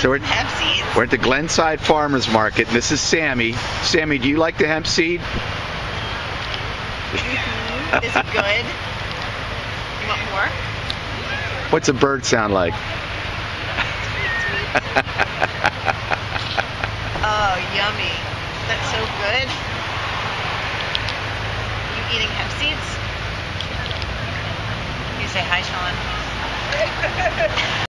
want some hemp seeds. We're at the Glenside Farmers Market, and this is Sammy. Sammy, do you like the hemp seed? Is it good? You want more? What's a bird sound like? Oh, yummy. That's so good. You eating hemp seeds? You say hi, Sean.